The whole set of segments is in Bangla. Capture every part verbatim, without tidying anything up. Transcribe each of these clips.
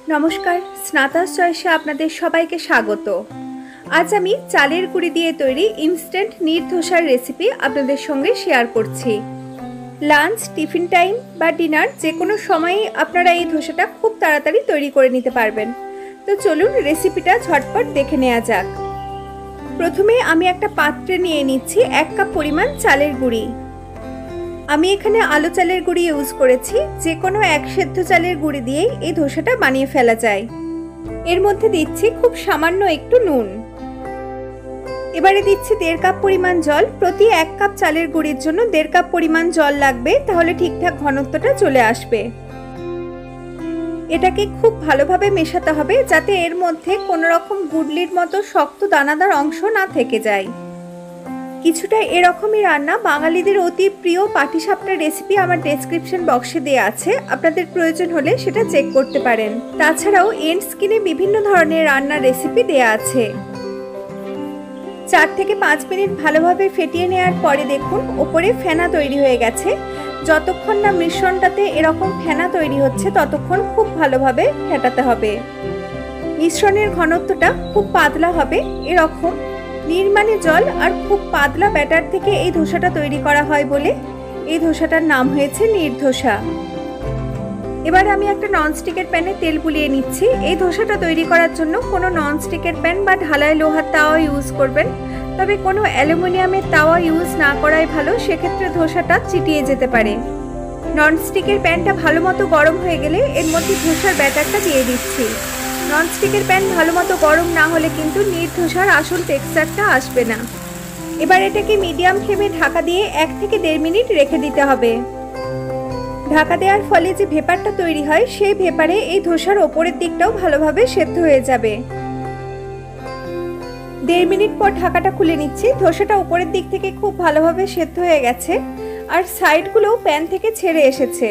নমস্কার, স্নাতাস চয়েসে আপনাদের সবাইকে স্বাগত। আজ আমি চালের গুঁড়ি দিয়ে তৈরি ইনস্ট্যান্ট নীর ধোসার রেসিপি আপনাদের সঙ্গে শেয়ার করছি। লাঞ্চ, টিফিন টাইম বা ডিনার যে কোনো সময়ই আপনারা এই ধোসাটা খুব তাড়াতাড়ি তৈরি করে নিতে পারবেন। তো চলুন রেসিপিটা ঝটপট দেখে নেওয়া যাক। প্রথমে আমি একটা পাত্রে নিয়ে নিচ্ছি এক কাপ পরিমাণ চালের গুঁড়ি। আমি এখানে আলো চালের গুঁড়ি ইউজ করেছি, যে কোনো এক সেদ্ধ চালের গুঁড়ি দিয়েই এই ধোসাটা বানিয়ে ফেলা যায়। এর মধ্যে দিচ্ছি খুব সামান্য একটু নুন। এবারে দিচ্ছি দেড় কাপ পরিমাণ জল। প্রতি এক কাপ চালের গুঁড়ির জন্য দেড় কাপ পরিমাণ জল লাগবে, তাহলে ঠিকঠাক ঘনত্বটা চলে আসবে। এটাকে খুব ভালোভাবে মেশাতে হবে, যাতে এর মধ্যে কোনো রকম গুডলির মতো শক্ত দানাদার অংশ না থেকে যায়। কিছুটা এরকমই রান্না বাঙালিদের অতি প্রিয় পাটিসাপটার রেসিপি আমার ডেসক্রিপশন বক্সে দেওয়া আছে, আপনাদের প্রয়োজন হলে সেটা চেক করতে পারেন। তাছাড়াও এন্ড স্কিনে বিভিন্ন ধরনের রান্নার রেসিপি দেওয়া আছে। চার থেকে পাঁচ মিনিট ভালোভাবে ফেটিয়ে নেওয়ার পরে দেখুন ওপরে ফেনা তৈরি হয়ে গেছে। যতক্ষণ না মিশ্রণটাতে এরকম ফেনা তৈরি হচ্ছে ততক্ষণ খুব ভালোভাবে ফেটাতে হবে। মিশ্রণের ঘনত্বটা খুব পাতলা হবে, এরকম নির্মাণে জল আর খুব পাতলা ব্যাটার থেকে এই ধোসাটা তৈরি করা হয় বলে এই ধোসাটার নাম হয়েছে নীর ধোসা। এবার আমি একটা ননস্টিকের প্যানে তেল বুলিয়ে নিচ্ছি। এই ধোসাটা তৈরি করার জন্য কোনো ননস্টিকের প্যান বা ঢালাই লোহার তাওয়া ইউজ করবেন, তবে কোনো অ্যালুমিনিয়ামের তাওয়া ইউজ না করাই ভালো, সেক্ষেত্রে ধোসাটা চিটিয়ে যেতে পারে। ননস্টিকের প্যানটা ভালো মতো গরম হয়ে গেলে এর মধ্যে ধোসার ব্যাটারটা দিয়ে দিচ্ছি। ননস্টিকের প্যান ভালো মতো গরম না হলে কিন্তু নীর ধোসার আসল টেক্সচারটা আসবে না। এবার এটাকে মিডিয়াম ফ্লেমে ঢাকা দিয়ে এক থেকে দেড় মিনিট রেখে দিতে হবে। ঢাকা দেওয়ার ফলে যে ভেপারটা তৈরি হয় সেই ভেপারে এই ধোসার ওপরের দিকটাও ভালোভাবে সেদ্ধ হয়ে যাবে। দেড় মিনিট পর ঢাকাটা খুলে নিচ্ছি। ধোসাটা উপরের দিক থেকে খুব ভালোভাবে সেদ্ধ হয়ে গেছে আর সাইডগুলোও প্যান থেকে ছেড়ে এসেছে।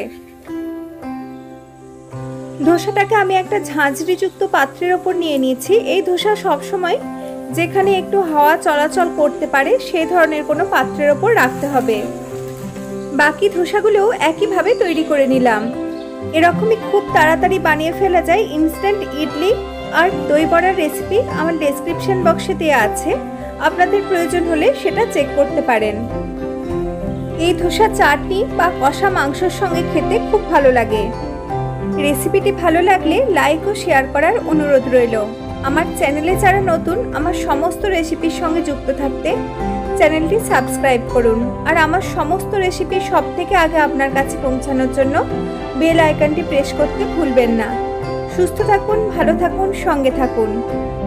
ধোসাটাকে আমি একটা ঝাঁঝরিযুক্ত পাত্রের ওপর নিয়ে নিয়েছি। এই ধোসা সবসময় যেখানে একটু হাওয়া চলাচল করতে পারে সেই ধরনের কোনো পাত্রের ওপর রাখতে হবে। বাকি ধোসাগুলোও একইভাবে তৈরি করে নিলাম। এরকমই খুব তাড়াতাড়ি বানিয়ে ফেলা যায় ইনস্ট্যান্ট ইডলি আর দই বড়ার রেসিপি আমার ডেসক্রিপশন বক্সে দেওয়া আছে, আপনাদের প্রয়োজন হলে সেটা চেক করতে পারেন। এই ধোসা চাটনি বা কষা মাংসের সঙ্গে খেতে খুব ভালো লাগে। রেসিপিটি ভালো লাগলে লাইক ও শেয়ার করার অনুরোধ রইল। আমার চ্যানেলে যারা নতুন, আমার সমস্ত রেসিপির সঙ্গে যুক্ত থাকতে চ্যানেলটি সাবস্ক্রাইব করুন, আর আমার সমস্ত রেসিপি সব থেকে আগে আপনার কাছে পৌঁছানোর জন্য বেল আইকনটি প্রেস করতে ভুলবেন না। সুস্থ থাকুন, ভালো থাকুন, সঙ্গে থাকুন।